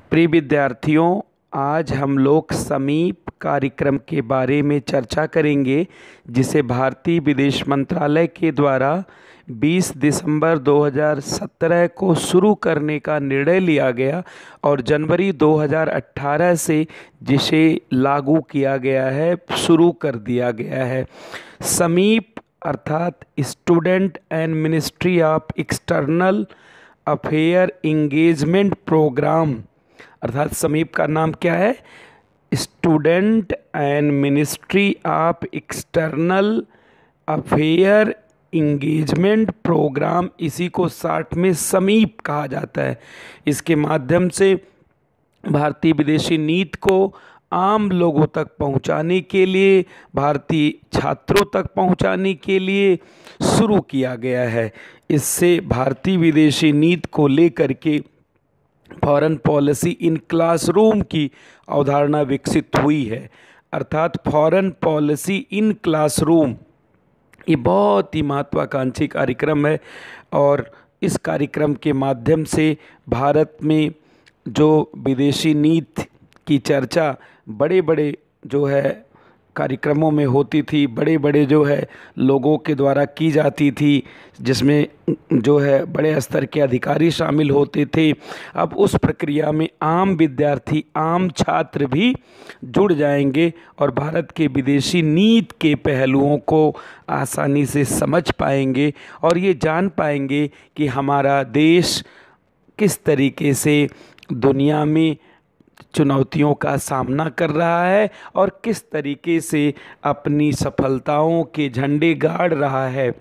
प्रिय विद्यार्थियों, आज हम लोग समीप कार्यक्रम के बारे में चर्चा करेंगे, जिसे भारतीय विदेश मंत्रालय के द्वारा 20 दिसंबर 2017 को शुरू करने का निर्णय लिया गया और जनवरी 2018 से जिसे लागू किया गया है, शुरू कर दिया गया है। समीप अर्थात student and ministry of external affair engagement programme, अर्थात समीप का नाम क्या है? Student and ministry of external affair engagement programme, इसी को शॉर्ट में समीप कहा जाता है। इसके माध्यम से भारतीय विदेशी नीति को आम लोगों तक पहुंचाने के लिए, भारतीय छात्रों तक पहुंचाने के लिए शुरू किया गया है। इससे भारतीय विदेशी नीति को लेकर के फॉरेन पॉलिसी इन क्लासरूम की अवधारणा विकसित हुई है। अर्थात फॉरेन पॉलिसी इन क्लासरूम ये बहुत ही महत्वाकांक्षी कार्यक्रम है और इस कार्यक्रम के माध्यम से भारत में जो विदेशी नीति की चर्चा बड़े बड़े जो है कार्यक्रमों में होती थी, बड़े बड़े जो है लोगों के द्वारा की जाती थी, जिसमें जो है बड़े स्तर के अधिकारी शामिल होते थे। अब उस प्रक्रिया में आम विद्यार्थी, आम छात्र भी जुड़ जाएंगे और भारत के विदेशी नीति के पहलुओं को आसानी से समझ पाएंगे और ये जान पाएंगे कि हमारा देश किस तरीके से दुनिया में चुनौतियों का सामना कर रहा है और किस तरीके से अपनी सफलताओं के झंडे गाड़ रहा है।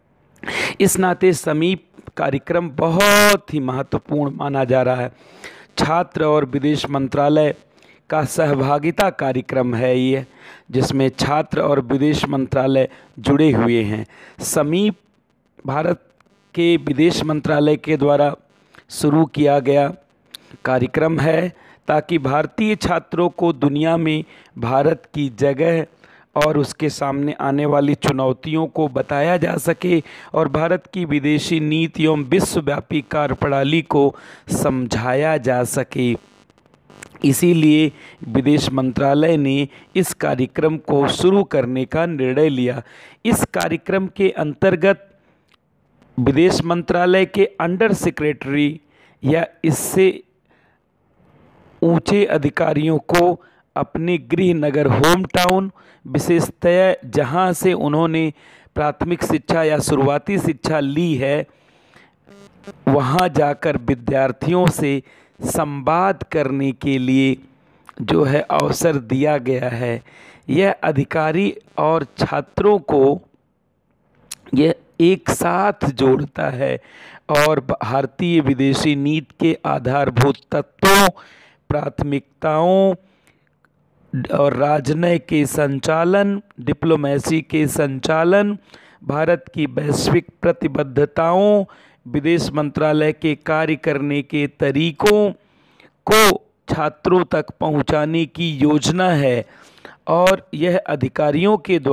इस नाते समीप कार्यक्रम बहुत ही महत्वपूर्ण माना जा रहा है। छात्र और विदेश मंत्रालय का सहभागिता कार्यक्रम है ये, जिसमें छात्र और विदेश मंत्रालय जुड़े हुए हैं। समीप भारत के विदेश मंत्रालय के द्वारा शुरू किया गया कार्यक्रम है ताकि भारतीय छात्रों को दुनिया में भारत की जगह और उसके सामने आने वाली चुनौतियों को बताया जा सके और भारत की विदेशी नीति एवं विश्वव्यापी कार्यप्रणाली को समझाया जा सके। इसीलिए विदेश मंत्रालय ने इस कार्यक्रम को शुरू करने का निर्णय लिया। इस कार्यक्रम के अंतर्गत विदेश मंत्रालय के अंडर सेक्रेटरी या इससे ऊंचे अधिकारियों को अपने गृह नगर, होम टाउन, विशेषतः जहां से उन्होंने प्राथमिक शिक्षा या शुरुआती शिक्षा ली है, वहां जाकर विद्यार्थियों से संवाद करने के लिए जो है अवसर दिया गया है। यह अधिकारी और छात्रों को यह एक साथ जोड़ता है और भारतीय विदेशी नीति के आधारभूत तत्वों, प्राथमिकताओं और राजनय के संचालन, डिप्लोमेसी के संचालन, भारत की वैश्विक प्रतिबद्धताओं, विदेश मंत्रालय के कार्य करने के तरीकों को छात्रों तक पहुंचाने की योजना है। और यह अधिकारियों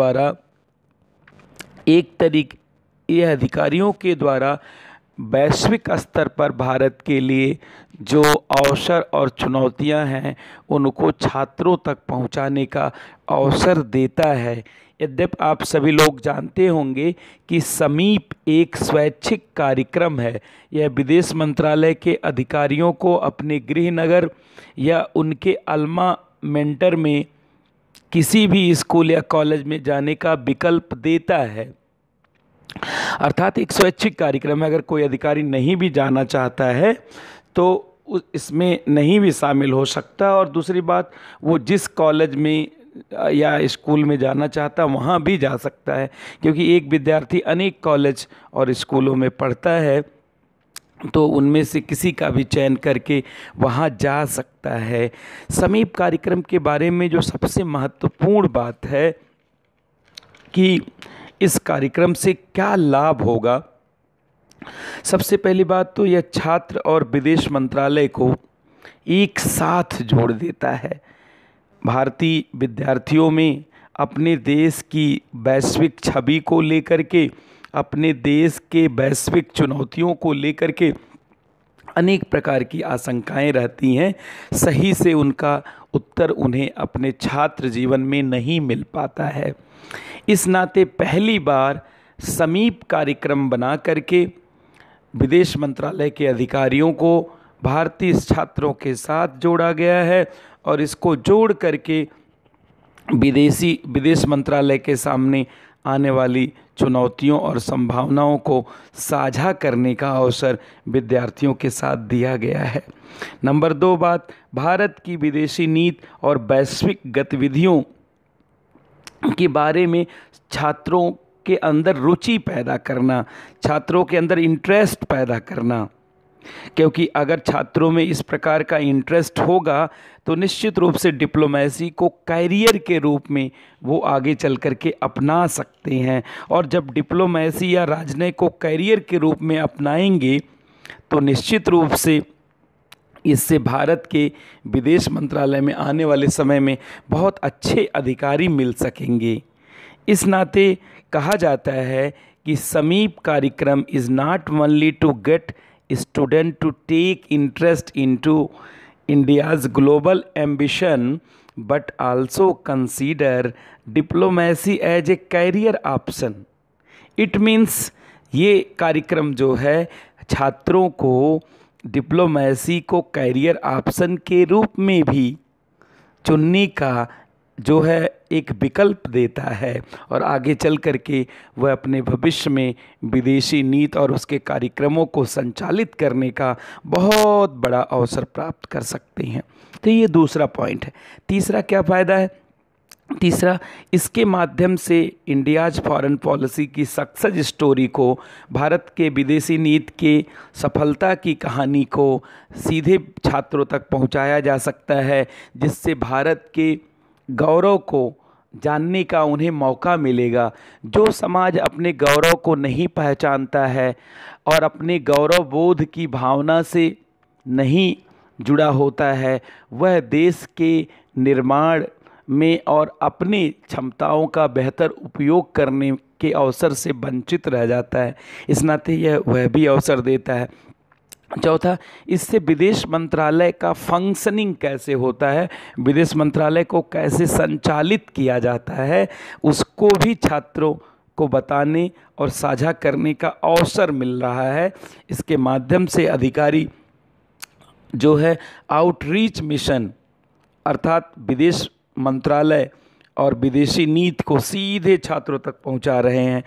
के द्वारा वैश्विक स्तर पर भारत के लिए जो अवसर और चुनौतियां हैं उनको छात्रों तक पहुंचाने का अवसर देता है। यद्यपि आप सभी लोग जानते होंगे कि समीप एक स्वैच्छिक कार्यक्रम है। यह विदेश मंत्रालय के अधिकारियों को अपने गृह नगर या उनके अल्मा मेंटर में किसी भी स्कूल या कॉलेज में जाने का विकल्प देता है। अर्थात एक स्वैच्छिक कार्यक्रम है। अगर कोई अधिकारी नहीं भी जाना चाहता है तो इसमें नहीं भी शामिल हो सकता, और दूसरी बात, वो जिस कॉलेज में या स्कूल में जाना चाहता है वहाँ भी जा सकता है, क्योंकि एक विद्यार्थी अनेक कॉलेज और स्कूलों में पढ़ता है तो उनमें से किसी का भी चयन करके वहाँ जा सकता है। समीप कार्यक्रम के बारे में जो सबसे महत्वपूर्ण बात है कि इस कार्यक्रम से क्या लाभ होगा, सबसे पहली बात तो यह छात्र और विदेश मंत्रालय को एक साथ जोड़ देता है। भारतीय विद्यार्थियों में अपने देश की वैश्विक छवि को लेकर के, अपने देश के वैश्विक चुनौतियों को लेकर के अनेक प्रकार की आशंकाएं रहती हैं, सही से उनका उत्तर उन्हें अपने छात्र जीवन में नहीं मिल पाता है। इस नाते पहली बार समीप कार्यक्रम बना करके विदेश मंत्रालय के अधिकारियों को भारतीय छात्रों के साथ जोड़ा गया है और इसको जोड़ करके विदेश मंत्रालय के सामने आने वाली चुनौतियों और संभावनाओं को साझा करने का अवसर विद्यार्थियों के साथ दिया गया है। नंबर 2 बात, भारत की विदेशी नीति और वैश्विक गतिविधियों के बारे में छात्रों के अंदर रुचि पैदा करना, छात्रों के अंदर इंटरेस्ट पैदा करना, क्योंकि अगर छात्रों में इस प्रकार का इंटरेस्ट होगा तो निश्चित रूप से डिप्लोमेसी को कैरियर के रूप में वो आगे चल कर के अपना सकते हैं। और जब डिप्लोमेसी या राजनयिक को कैरियर के रूप में अपनाएंगे तो निश्चित रूप से इससे भारत के विदेश मंत्रालय में आने वाले समय में बहुत अच्छे अधिकारी मिल सकेंगे। इस नाते कहा जाता है कि समीप कार्यक्रम is not only to get student to take interest into India's global ambition but also consider diplomacy as a career option. It means ये कार्यक्रम जो है छात्रों को डिप्लोमेसी को कैरियर ऑप्शन के रूप में भी चुनने का जो है एक विकल्प देता है और आगे चल कर के वह अपने भविष्य में विदेशी नीति और उसके कार्यक्रमों को संचालित करने का बहुत बड़ा अवसर प्राप्त कर सकते हैं। तो ये दूसरा पॉइंट है। तीसरा क्या फ़ायदा है? तीसरा, इसके माध्यम से इंडियाज़ फॉरेन पॉलिसी की सक्सेस स्टोरी को, भारत के विदेशी नीति के सफलता की कहानी को सीधे छात्रों तक पहुंचाया जा सकता है, जिससे भारत के गौरव को जानने का उन्हें मौका मिलेगा। जो समाज अपने गौरव को नहीं पहचानता है और अपने गौरव बोध की भावना से नहीं जुड़ा होता है, वह देश के निर्माण में और अपनी क्षमताओं का बेहतर उपयोग करने के अवसर से वंचित रह जाता है। इस नाते यह वह भी अवसर देता है। चौथा, इससे विदेश मंत्रालय का फंक्शनिंग कैसे होता है, विदेश मंत्रालय को कैसे संचालित किया जाता है, उसको भी छात्रों को बताने और साझा करने का अवसर मिल रहा है। इसके माध्यम से अधिकारी जो है आउटरीच मिशन अर्थात विदेश मंत्रालय और विदेशी नीति को सीधे छात्रों तक पहुंचा रहे हैं।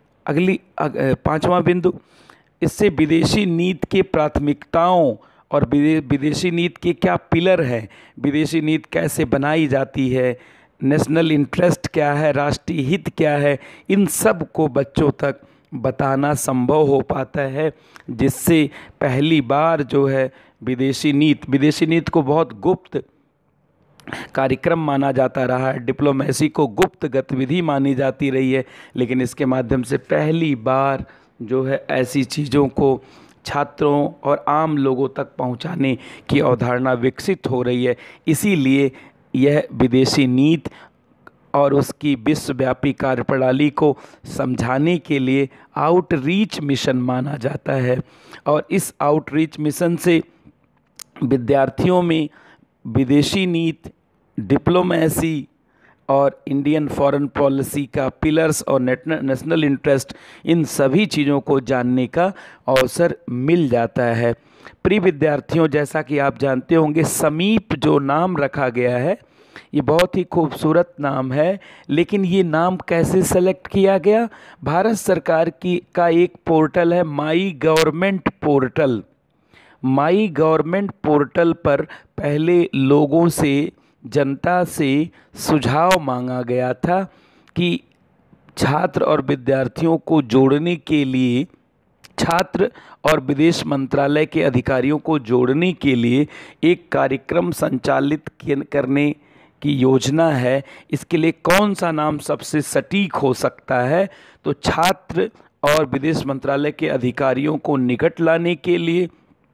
पांचवा बिंदु, इससे विदेशी नीति के प्राथमिकताओं और विदेशी नीति के क्या पिलर हैं, विदेशी नीति कैसे बनाई जाती है, नेशनल इंटरेस्ट क्या है, राष्ट्रीय हित क्या है, इन सब को बच्चों तक बताना संभव हो पाता है, जिससे पहली बार जो है विदेशी नीति को बहुत गुप्त कार्यक्रम माना जाता रहा है, डिप्लोमेसी को गुप्त गतिविधि मानी जाती रही है, लेकिन इसके माध्यम से पहली बार जो है ऐसी चीज़ों को छात्रों और आम लोगों तक पहुंचाने की अवधारणा विकसित हो रही है। इसीलिए यह विदेशी नीति और उसकी विश्वव्यापी कार्यप्रणाली को समझाने के लिए आउटरीच मिशन माना जाता है। और इस आउटरीच मिशन से विद्यार्थियों में विदेशी नीति, डिप्लोमेसी और इंडियन फॉरेन पॉलिसी का पिलर्स और नेशनल इंटरेस्ट, इन सभी चीज़ों को जानने का अवसर मिल जाता है। प्रिय विद्यार्थियों, जैसा कि आप जानते होंगे, समीप जो नाम रखा गया है ये बहुत ही खूबसूरत नाम है, लेकिन ये नाम कैसे सेलेक्ट किया गया? भारत सरकार का एक पोर्टल है my government portal. My government portal पर पहले लोगों से, जनता से सुझाव मांगा गया था कि छात्र और विद्यार्थियों को जोड़ने के लिए, छात्र और विदेश मंत्रालय के अधिकारियों को जोड़ने के लिए एक कार्यक्रम संचालित करने की योजना है। इसके लिए कौन सा नाम सबसे सटीक हो सकता है? तो छात्र और विदेश मंत्रालय के अधिकारियों को निकट लाने के लिए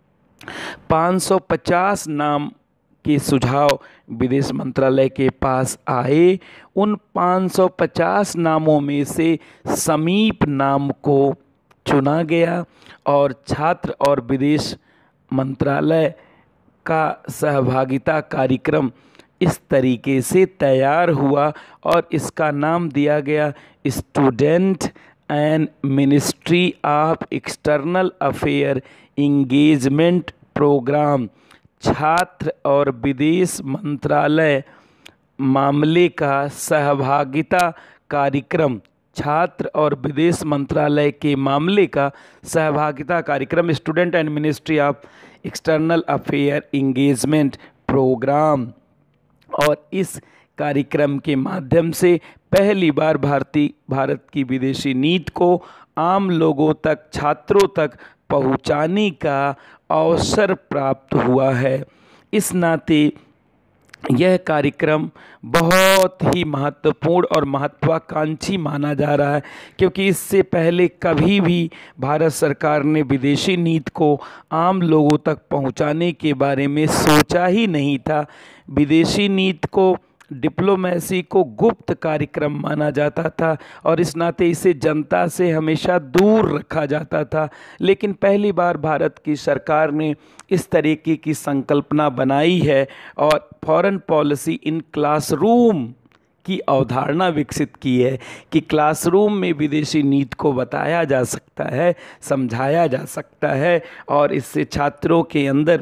550 नाम के सुझाव विदेश मंत्रालय के पास आए। उन 550 नामों में से समीप नाम को चुना गया और छात्र और विदेश मंत्रालय का सहभागिता कार्यक्रम इस तरीके से तैयार हुआ और इसका नाम दिया गया student and ministry of external affair engagement programme. छात्र और विदेश मंत्रालय मामले का सहभागिता कार्यक्रम, छात्र और विदेश मंत्रालय के मामले का सहभागिता कार्यक्रम, student and ministry of external affair engagement programme. और इस कार्यक्रम के माध्यम से पहली बार भारत की विदेशी नीति को आम लोगों तक, छात्रों तक पहुंचाने का अवसर प्राप्त हुआ है। इस नाते यह कार्यक्रम बहुत ही महत्वपूर्ण और महत्वाकांक्षी माना जा रहा है, क्योंकि इससे पहले कभी भी भारत सरकार ने विदेशी नीति को आम लोगों तक पहुंचाने के बारे में सोचा ही नहीं था। विदेशी नीति को, डिप्लोमेसी को गुप्त कार्यक्रम माना जाता था और इस नाते इसे जनता से हमेशा दूर रखा जाता था। लेकिन पहली बार भारत की सरकार ने इस तरीके की संकल्पना बनाई है और फॉरेन पॉलिसी इन क्लासरूम की अवधारणा विकसित की है कि क्लासरूम में विदेशी नीति को बताया जा सकता है, समझाया जा सकता है और इससे छात्रों के अंदर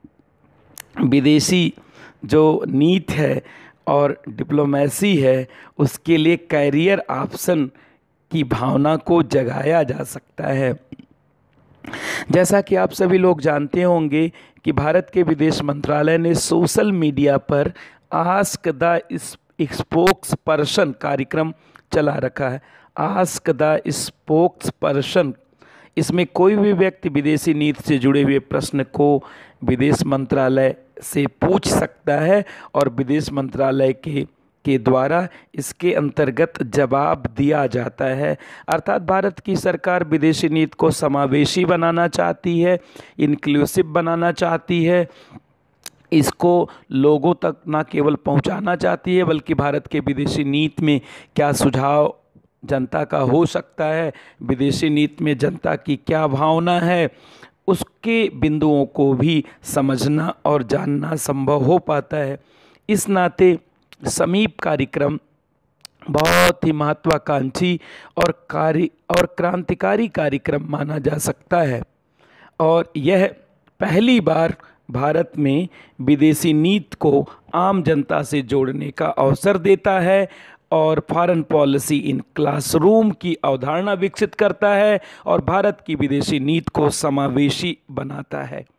विदेशी जो नीति है और डिप्लोमेसी है उसके लिए कैरियर ऑप्शन की भावना को जगाया जा सकता है। जैसा कि आप सभी लोग जानते होंगे कि भारत के विदेश मंत्रालय ने सोशल मीडिया पर आस्क द स्पोक्स पर्सन कार्यक्रम चला रखा है। आस्क द स्पोक्स पर्सन, इसमें कोई भी व्यक्ति विदेशी नीति से जुड़े हुए प्रश्न को विदेश मंत्रालय से पूछ सकता है और विदेश मंत्रालय के द्वारा इसके अंतर्गत जवाब दिया जाता है। अर्थात भारत की सरकार विदेशी नीति को समावेशी बनाना चाहती है, इंक्लूसिव बनाना चाहती है, इसको लोगों तक ना केवल पहुंचाना चाहती है बल्कि भारत के विदेशी नीति में क्या सुझाव जनता का हो सकता है, विदेशी नीति में जनता की क्या भावना है, उसके बिंदुओं को भी समझना और जानना संभव हो पाता है। इस नाते समीप कार्यक्रम बहुत ही महत्वाकांक्षी और क्रांतिकारी कार्यक्रम माना जा सकता है और यह पहली बार भारत में विदेशी नीति को आम जनता से जोड़ने का अवसर देता है और फॉरेन पॉलिसी इन क्लासरूम की अवधारणा विकसित करता है और भारत की विदेशी नीति को समावेशी बनाता है।